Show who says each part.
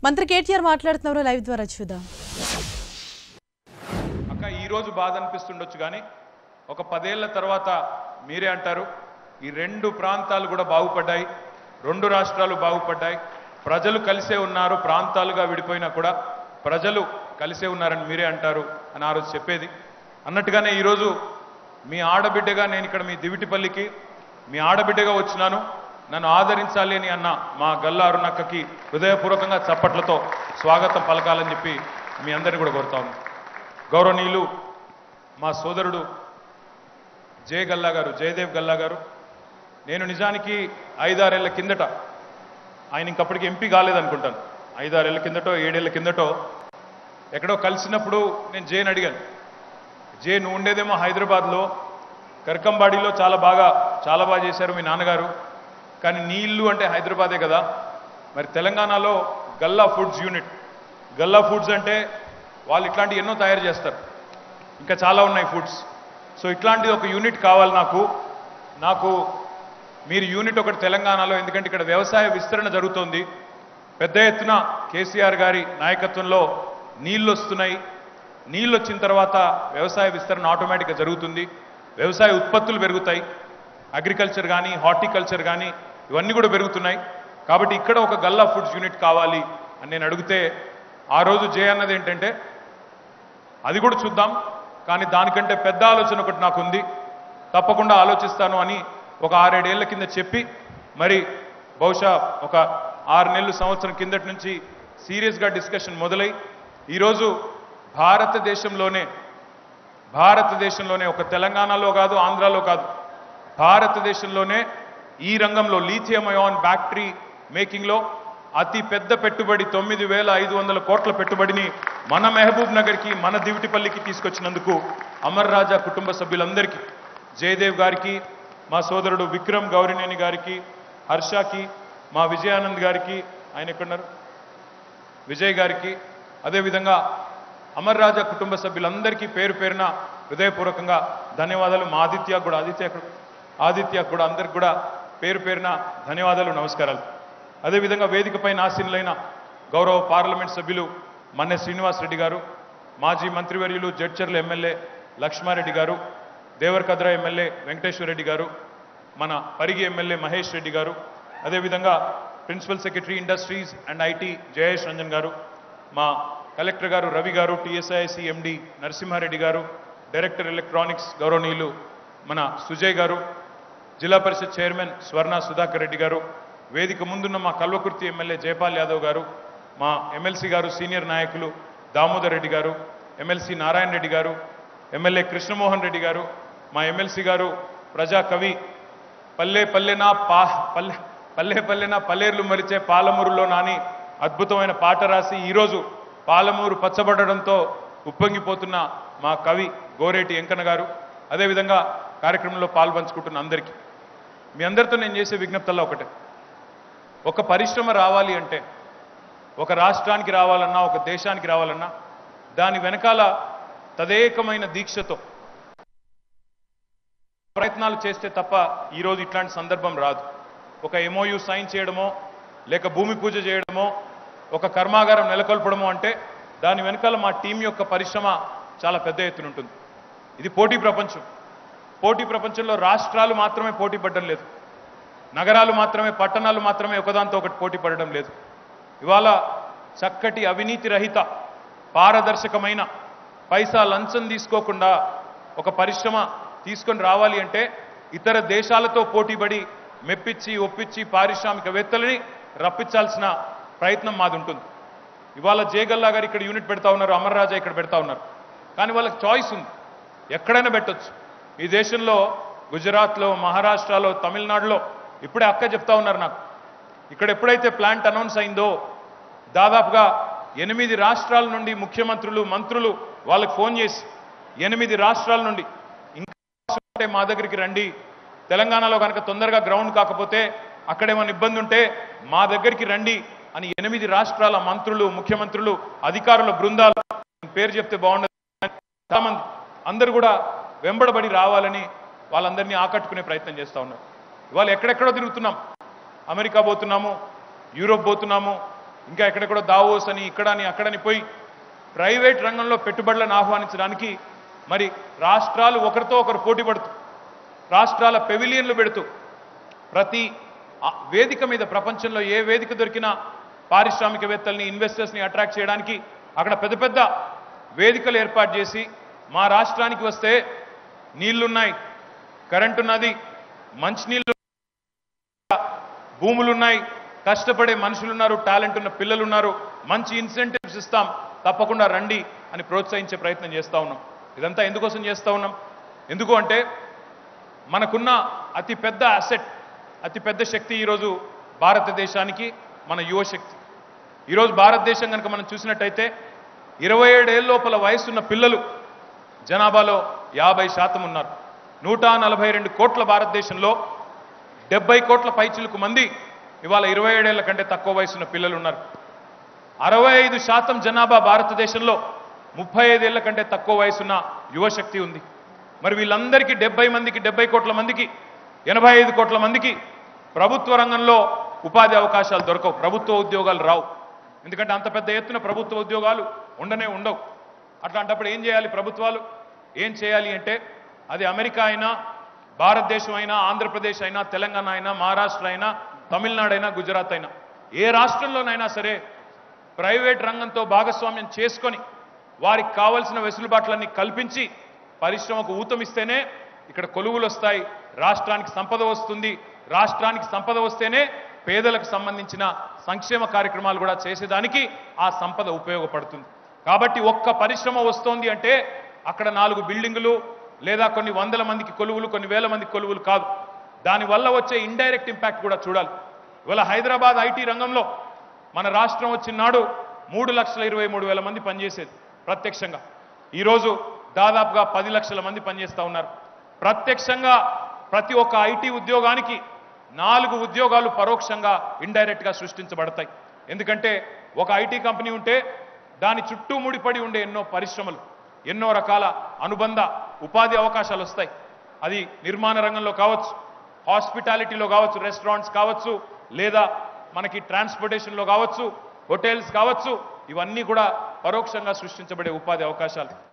Speaker 1: మంత్రి కేటీఆర్ మాట్లాడుతున్నారు లైవ్ ద్వారా చూద్దాం.
Speaker 2: అక్క ఈ రోజు బాధ అనిపిస్తుండొచ్చు కానీ ఒక 10 ఏళ్ల తర్వాత మీరే అంటారు ఈ రెండు ప్రాంతాలు కూడా బాగుపడ్డాయి, రెండు రాష్ట్రాలు బాగుపడ్డాయి, ప్రజలు కలిసే ఉన్నారు, ప్రాంతాలుగా విడిపోయినా కూడా ప్రజలు కలిసే ఉన్నారని మీరే అంటారు అని ఆ రోజు చెప్పేది. అన్నట్టుగానే ఈరోజు మీ ఆడబిడ్డగా నేను ఇక్కడ మీ దివిటిపల్లికి మీ ఆడబిడ్డగా వచ్చినాను. నన్ను ఆదరించాలి అని అన్న మా గల్లా అరుణక్కకి హృదయపూర్వకంగా చప్పట్లతో స్వాగతం పలకాలని చెప్పి మీ అందరినీ కూడా కోరుతా ఉన్నాను. గౌరవనీయులు మా సోదరుడు జయదేవ్ గల్లా గారు, నేను నిజానికి 5-6 ఏళ్ల కిందట, ఆయన ఇంకప్పటికి ఎంపీ కాలేదనుకుంటాను, 5-6 ఏళ్ల కిందటో 7 ఏళ్ల కిందటో ఎక్కడో కలిసినప్పుడు నేను జేని అడిగాను, జే నువ్వు ఉండేదేమో హైదరాబాద్లో కర్కంబాడిలో చాలా బాగా చేశారు మీ నాన్నగారు, కానీ నీ ఇల్లు అంటే హైదరాబాదే కదా, మరి తెలంగాణలో Galla Foods unit, Galla Foods అంటే వాళ్ళు ఇట్లాంటి ఎన్నో తయారు చేస్తారు, ఇంకా చాలా ఉన్నాయి ఫుడ్స్, సో ఇట్లాంటి ఒక యూనిట్ కావాలి నాకు మీరు యూనిట్ ఒకటి తెలంగాణలో, ఎందుకంటే ఇక్కడ వ్యవసాయ విస్తరణ జరుగుతోంది, పెద్ద ఎత్తున కేసీఆర్ గారి నాయకత్వంలో నీళ్ళు వస్తున్నాయి, నీళ్ళు వచ్చిన తర్వాత వ్యవసాయ విస్తరణ ఆటోమేటిక్గా జరుగుతుంది, వ్యవసాయ ఉత్పత్తులు పెరుగుతాయి, అగ్రికల్చర్ కానీ హార్టికల్చర్ కానీ ఇవన్నీ కూడా పెరుగుతున్నాయి, కాబట్టి ఇక్కడ ఒక గల్లా ఫుడ్స్ యూనిట్ కావాలి అని నేను అడిగితే ఆ రోజు జే అన్నది ఏంటంటే అది కూడా చూద్దాం, కానీ దానికంటే పెద్ద ఆలోచన ఒకటి నాకుంది, తప్పకుండా ఆలోచిస్తాను అని ఒక 6-7 ఏళ్ల కింద చెప్పి, మరి బహుశా ఒక 6 నెలలు సంవత్సరం కిందటి నుంచి సీరియస్గా డిస్కషన్ మొదలై ఈరోజు భారతదేశంలోనే ఒక తెలంగాణలో కాదు, ఆంధ్రాలో కాదు, భారతదేశంలోనే ఈ రంగంలో లిథియం అయాన్ బ్యాటరీ మేకింగ్లో అతి పెద్ద పెట్టుబడి 9,500 కోట్ల పెట్టుబడిని మన మహబూబ్ నగర్కి, మన దివిటిపల్లికి తీసుకొచ్చినందుకు అమర్ రాజా కుటుంబ సభ్యులందరికీ, జయదేవ్ గారికి, మా సోదరుడు విక్రమ్ గౌరినేని గారికి, హర్షకి, మా విజయానంద్ గారికి, ఆయన ఎక్కడున్నారు, విజయ్ గారికి, అదేవిధంగా అమర్ రాజా కుటుంబ సభ్యులందరికీ పేరు పేరున హృదయపూర్వకంగా ధన్యవాదాలు. మా ఆదిత్య కూడా అందరికి కూడా పేరు పేరున ధన్యవాదాలు, నమస్కారాలు. అదేవిధంగా వేదికపై ఆసీనులైన గౌరవ పార్లమెంట్ సభ్యులు మన్నె శ్రీనివాస్ రెడ్డి గారు, మాజీ మంత్రివర్యులు జడ్చర్ల ఎమ్మెల్యే లక్ష్మారెడ్డి గారు, దేవరకద్ర ఎమ్మెల్యే వెంకటేశ్వర రెడ్డి గారు, మన పరిగి ఎమ్మెల్యే మహేష్ రెడ్డి గారు, అదేవిధంగా principal secretary industries and IT Jayesh Ranjan garu, మా కలెక్టర్ గారు రవి గారు, టీఎస్ఐసి ఎండి నరసింహారెడ్డి గారు, డైరెక్టర్ ఎలక్ట్రానిక్స్ గౌరవనీయులు మన సుజయ్ గారు, జిల్లా పరిషత్ చైర్మన్ స్వర్ణ సుధాకర్ రెడ్డి గారు, వేదిక ముందున్న మా కల్వకుర్తి ఎమ్మెల్యే జయపాల్ యాదవ్ గారు, మా ఎమ్మెల్సీ గారు సీనియర్ నాయకులు దామోదర్ రెడ్డి గారు, ఎమ్మెల్సీ నారాయణ రెడ్డి గారు, ఎమ్మెల్యే కృష్ణమోహన్ రెడ్డి గారు, మా ఎమ్మెల్సీ గారు ప్రజాకవి, పల్లె పల్లెనా పల్లేర్లు మరిచే పాలమూరులో నాని అద్భుతమైన పాట రాసి ఈరోజు పాలమూరు పచ్చబడడంతో ఉప్పొంగిపోతున్న మా కవి గోరేటి వెంకన్న గారు, అదేవిధంగా కార్యక్రమంలో పాల్పంచుకుంటున్న అందరికీ, మీ అందరితో నేను చేసే విజ్ఞప్తుల్లో ఒకటే, ఒక పరిశ్రమ రావాలి అంటే, ఒక రాష్ట్రానికి రావాలన్నా, ఒక దేశానికి రావాలన్నా దాని వెనకాల తదేకమైన దీక్షతో ప్రయత్నాలు చేస్తే తప్ప ఈరోజు ఇట్లాంటి సందర్భం రాదు. ఒక ఎంఓయూ సైన్ చేయడమో, లేక భూమి పూజ చేయడమో, ఒక కర్మాగారం నెలకొల్పడమో అంటే దాని వెనకాల మా టీం యొక్క పరిశ్రమ చాలా పెద్ద ఎత్తున ఉంటుంది. ఇది పోటీ ప్రపంచం. పోటీ ప్రపంచంలో రాష్ట్రాలు మాత్రమే పోటీ పడడం లేదు, నగరాలు మాత్రమే, పట్టణాలు మాత్రమే ఒకదాంతో ఒకటి పోటీ పడడం లేదు. ఇవాళ చక్కటి అవినీతి రహిత, పారదర్శకమైన, పైసా లంచం తీసుకోకుండా ఒక పరిశ్రమ తీసుకొని రావాలి అంటే ఇతర దేశాలతో పోటీపడి మెప్పించి ఒప్పించి పారిశ్రామికవేత్తలని రప్పించాల్సిన ప్రయత్నం మాది ఉంటుంది. ఇవాళ జేగల్లా గారు ఇక్కడ యూనిట్ పెడతా ఉన్నారు, అమర్ రాజా ఇక్కడ పెడతా ఉన్నారు, కానీ వాళ్ళకి చాయిస్ ఉంది, ఎక్కడైనా పెట్టొచ్చు. ఈ దేశంలో గుజరాత్లో, మహారాష్ట్రలో, తమిళనాడులో ఇప్పుడే అక్క చెప్తా ఉన్నారు నాకు, ఇక్కడ ఎప్పుడైతే ప్లాంట్ అనౌన్స్ అయిందో దాదాపుగా 8 రాష్ట్రాల నుండి ముఖ్యమంత్రులు, మంత్రులు వాళ్ళకి ఫోన్ చేసి 8 రాష్ట్రాల నుండి ఇంకా మా దగ్గరికి రండి, తెలంగాణలో కనుక తొందరగా గ్రౌండ్ కాకపోతే అక్కడేమైనా ఇబ్బంది ఉంటే మా దగ్గరికి రండి అని 8 రాష్ట్రాల మంత్రులు, ముఖ్యమంత్రులు, అధికారుల బృందాలు, పేరు చెప్తే బాగుండదు, చాలామంది అందరూ కూడా వెంబడబడి రావాలని వాళ్ళందరినీ ఆకట్టుకునే ప్రయత్నం చేస్తూ ఉన్నారు. ఇవాళ ఎక్కడెక్కడో తిరుగుతున్నాం, అమెరికా పోతున్నాము, యూరోప్ పోతున్నాము, ఇంకా ఎక్కడెక్కడో దావోస్ అని ఇక్కడని అక్కడని పోయి ప్రైవేట్ రంగంలో పెట్టుబడులను ఆహ్వానించడానికి మరి రాష్ట్రాలు ఒకరితో ఒకరు పోటీ పడుతూ రాష్ట్రాల పెవిలియన్లు పెడుతూ ప్రతి వేదిక మీద ప్రపంచంలో ఏ వేదిక దొరికినా పారిశ్రామికవేత్తల్ని ఇన్వెస్టర్స్ని అట్రాక్ట్ చేయడానికి అక్కడ పెద్ద పెద్ద వేదికలు ఏర్పాటు చేసి మా రాష్ట్రానికి వస్తే నీళ్లున్నాయి, కరెంటు ఉన్నది, మంచినీళ్ళు, భూములున్నాయి, కష్టపడే మనుషులున్నారు, టాలెంట్ ఉన్న పిల్లలున్నారు, మంచి ఇన్సెంటివ్స్ ఇస్తాం, తప్పకుండా రండి అని ప్రోత్సహించే ప్రయత్నం చేస్తూ ఉన్నాం. ఇదంతా ఎందుకోసం చేస్తూ ఉన్నాం? ఎందుకు అంటే మనకున్న అతి పెద్ద అసెట్, అతి పెద్ద శక్తి ఈరోజు భారతదేశానికి మన యువశక్తి. ఈరోజు భారతదేశం కనుక మనం చూసినట్టయితే 27 ఏళ్ళ లోపల వయసున్న పిల్లలు జనాభాలో 50% ఉన్నారు. 142 కోట్ల భారతదేశంలో 70 కోట్ల పైచిలకు మంది ఇవాళ 27 ఏళ్ల కంటే తక్కువ వయసున్న పిల్లలు ఉన్నారు. 65% జనాభా భారతదేశంలో 35 ఏళ్ల కంటే తక్కువ వయసున్న యువశక్తి ఉంది. మరి వీళ్ళందరికీ 70 కోట్ల మందికి 85 కోట్ల మందికి ప్రభుత్వ రంగంలో ఉపాధి అవకాశాలు దొరకవు, ప్రభుత్వ ఉద్యోగాలు రావు. ఎందుకంటే అంత పెద్ద ఎత్తున ప్రభుత్వ ఉద్యోగాలు ఉండవు. అట్లాంటప్పుడు ఏం చేయాలి ప్రభుత్వాలు? ఏం చేయాలి అంటే అది అమెరికా అయినా, భారతదేశం అయినా, ఆంధ్రప్రదేశ్ అయినా, తెలంగాణ అయినా, మహారాష్ట్ర అయినా, తమిళనాడు అయినా, గుజరాత్ అయినా, ఏ రాష్ట్రంలోనైనా సరే ప్రైవేట్ రంగంతో భాగస్వామ్యం చేసుకొని వారికి కావలసిన వెసులుబాట్లన్నీ కల్పించి పరిశ్రమకు ఊతమిస్తేనే ఇక్కడ కొలువులు వస్తాయి, రాష్ట్రానికి సంపద వస్తుంది. రాష్ట్రానికి సంపద వస్తేనే పేదలకు సంబంధించిన సంక్షేమ కార్యక్రమాలు కూడా చేసేదానికి ఆ సంపద ఉపయోగపడుతుంది. కాబట్టి ఒక్క పరిశ్రమ వస్తోంది అంటే అక్కడ 4 బిల్డింగులు లేదా కొన్ని వందల మందికి కొలువులు, కొన్ని వేల మందికి కొలువులు కాదు. దానివల్ల వచ్చే ఇండైరెక్ట్ ఇంపాక్ట్ కూడా చూడాలి. ఇవాళ హైదరాబాద్ ఐటీ రంగంలో మన రాష్ట్రం వచ్చిన నాడు 3,23,000 మంది పనిచేసేది ప్రత్యక్షంగా. ఈరోజు దాదాపుగా 10 లక్షల మంది పనిచేస్తూ ఉన్నారు. ప్రత్యక్షంగా ప్రతి ఒక్క ఐటీ ఉద్యోగానికి 4 ఉద్యోగాలు పరోక్షంగా ఇండైరెక్ట్గా సృష్టించబడతాయి. ఎందుకంటే ఒక ఐటీ కంపెనీ ఉంటే దాని చుట్టూ ముడిపడి ఉండే ఎన్నో పరిశ్రమలు, ఎన్నో రకాల అనుబంధ ఉపాధి అవకాశాలు వస్తాయి. అది నిర్మాణ రంగంలో కావచ్చు, హాస్పిటాలిటీలో కావచ్చు, రెస్టారెంట్స్ కావచ్చు, లేదా మనకి ట్రాన్స్పోర్టేషన్లో కావచ్చు, హోటల్స్ కావచ్చు, ఇవన్నీ కూడా పరోక్షంగా సృష్టించబడే ఉపాధి అవకాశాలు.